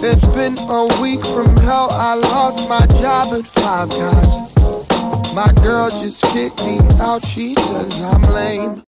It's been a week from hell. I lost my job at Five Guys. My girl just kicked me out. She says I'm lame.